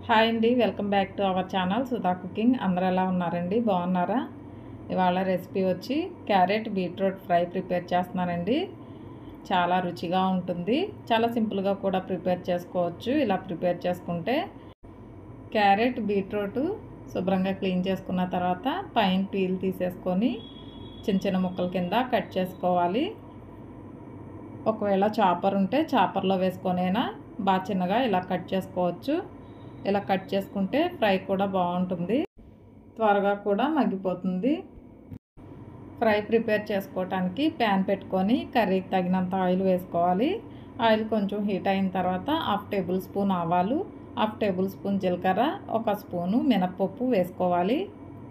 Hi అండి, welcome back to our channel Sudha cooking. అందరూ ఎలా ఉన్నారండి? బాగున్నారా? ఇవాళ రెసిపీ వచ్చి క్యారెట్ బీట్రూట్ ఫ్రై ప్రిపేర్ చేస్తున్నానండి. చాలా రుచిగా ఉంటుంది. చాలా సింపుల్గా కూడా ప్రిపేర్ చేసుకోవచ్చు. ఇలా ప్రిపేర్ చేసుకుంటే క్యారెట్ బీట్రూట్ శుభ్రంగా క్లీన్ చేసుకున్న తర్వాత పైన పీల్ తీసేసుకొని చిన్న చిన్న ముక్కల కింద కట్ చేసుకోవాలి. ఒకవేళ చాపర్ ఉంటే చాపర్లో వేసుకొనైనా బాగా చిన్నగా ఇలా కట్ చేసుకోవచ్చు. ఇలా కట్ చేసుకుంటే ఫ్రై కూడా బాగుంటుంది, త్వరగా కూడా మగ్గిపోతుంది. ఫ్రై ప్రిపేర్ చేసుకోవటానికి ప్యాన్ పెట్టుకొని కర్రీకి తగినంత ఆయిల్ వేసుకోవాలి. ఆయిల్ కొంచెం హీట్ అయిన తర్వాత 1/2 టేబుల్ స్పూన్ ఆవాలు, 1/2 టేబుల్ స్పూన్ జీలకర్ర, 1 స్పూను మినప్పప్పు వేసుకోవాలి.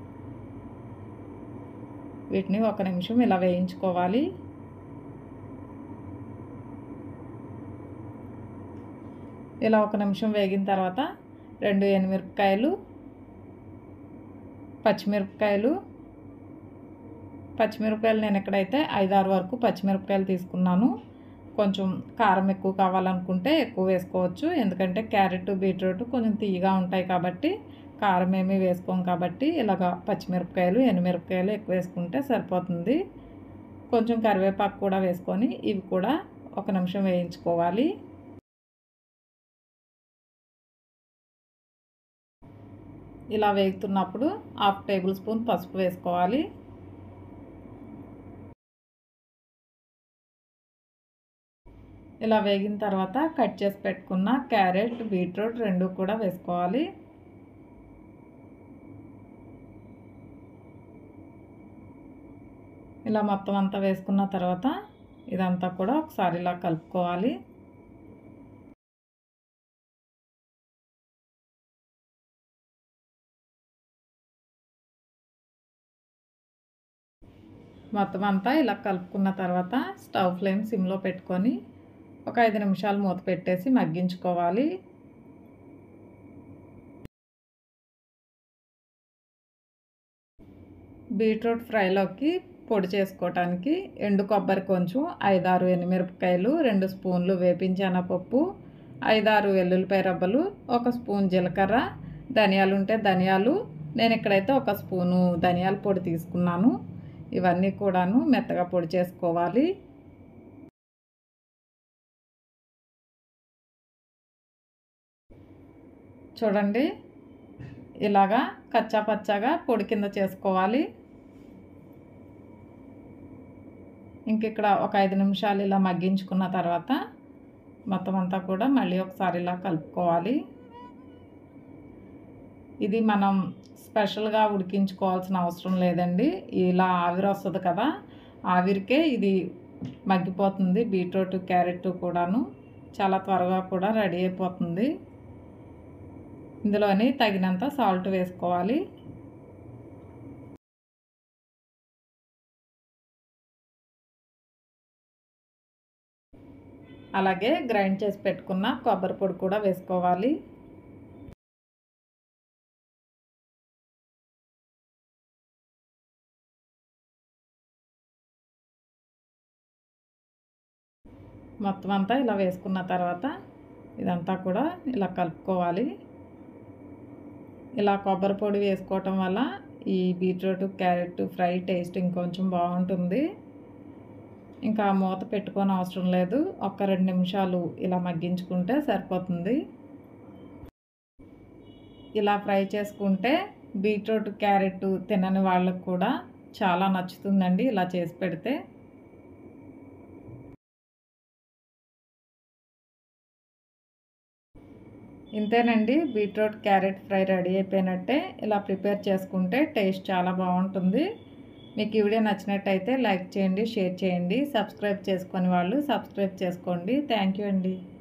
వీటిని 1 నిమిషం ఇలా వేయించుకోవాలి. ఇలా 1 నిమిషం వేగిన తర్వాత 2 ఎండుమిరపకాయలు, పచ్చిమిరపకాయలు నేను ఇక్కడైతే 5-6 వరకు పచ్చిమిరపకాయలు తీసుకున్నాను. కొంచెం కారం ఎక్కువ కావాలనుకుంటే ఎక్కువ వేసుకోవచ్చు. ఎందుకంటే క్యారెట్ బీట్రూట్ కొంచెం తీయగా ఉంటాయి కాబట్టి కారం ఏమీ వేసుకోం కాబట్టి ఇలాగ పచ్చిమిరపకాయలు, ఎండుమిరపకాయలు ఎక్కువ వేసుకుంటే సరిపోతుంది. కొంచెం కరివేపాకు కూడా వేసుకొని ఇవి కూడా 1 నిమిషం వేయించుకోవాలి. ఇలా వేగుతున్నప్పుడు 1/2 టేబుల్ స్పూన్ పసుపు వేసుకోవాలి. ఇలా వేగిన తర్వాత కట్ చేసి పెట్టుకున్న క్యారెట్ బీట్రూట్ 2 కూడా వేసుకోవాలి. ఇలా మొత్తం అంతా వేసుకున్న తర్వాత ఇదంతా కూడా ఒకసారి ఇలా కలుపుకోవాలి. మొత్తం అంతా ఇలా కలుపుకున్న తర్వాత స్టవ్ ఫ్లేమ్ సిమ్లో పెట్టుకొని ఒక 5 నిమిషాలు మూత పెట్టేసి మగ్గించుకోవాలి. బీట్రూట్ ఫ్రైలోకి పొడి చేసుకోవటానికి ఎండు కొబ్బరి కొంచెం, 5-6 ఎండుమిరపకాయలు, 2 స్పూన్లు వేపించనపప్పు, 5-6 వెల్లుల్లిపాయ రబ్బలు, 1 స్పూన్ జీలకర్ర, ధనియాలు ఉంటే ధనియాలు, నేను ఇక్కడైతే 1 స్పూను ధనియాల పొడి తీసుకున్నాను. ఇవన్నీ కూడాను మెత్తగా పొడి చేసుకోవాలి. చూడండి, ఇలాగా కచ్చా పచ్చాగా పొడి కింద చేసుకోవాలి. ఇంక ఇక్కడ ఒక 5 నిమిషాలు ఇలా మగ్గించుకున్న తర్వాత మొత్తం అంతా కూడా మళ్ళీ ఒకసారి ఇలా కలుపుకోవాలి. ఇది మనం స్పెషల్గా ఉడికించుకోవాల్సిన అవసరం లేదండి. ఇలా ఆవిరి వస్తుంది కదా, ఆవిరికే ఇది మగ్గిపోతుంది. బీట్రూట్ క్యారెట్ కూడాను చాలా త్వరగా కూడా రెడీ అయిపోతుంది. ఇందులోని తగినంత సాల్ట్ వేసుకోవాలి. అలాగే గ్రైండ్ చేసి పెట్టుకున్న కొబ్బరి పొడి కూడా వేసుకోవాలి. మొత్తం అంతా ఇలా వేసుకున్న తర్వాత ఇదంతా కూడా ఇలా కలుపుకోవాలి. ఇలా కొబ్బరి పొడి వేసుకోవటం వల్ల ఈ బీట్రూట్ క్యారెట్ ఫ్రై టేస్ట్ ఇంకొంచెం బాగుంటుంది. ఇంకా మూత పెట్టుకోని అవసరం లేదు. 1-2 నిమిషాలు ఇలా మగ్గించుకుంటే సరిపోతుంది. ఇలా ఫ్రై చేసుకుంటే బీట్రూట్ క్యారెట్ తినని వాళ్ళకు కూడా చాలా నచ్చుతుందండి ఇలా చేసి పెడితే. ఇంతేనండి, బీట్రూట్ క్యారెట్ ఫ్రై రెడీ అయిపోయినట్టే. ఇలా ప్రిపేర్ చేసుకుంటే టేస్ట్ చాలా బాగుంటుంది. మీకు ఈ వీడియో నచ్చినట్టయితే లైక్ చేయండి, షేర్ చేయండి. సబ్స్క్రైబ్ చేసుకొని వాళ్ళు సబ్స్క్రైబ్ చేసుకోండి. థ్యాంక్ యూ అండి.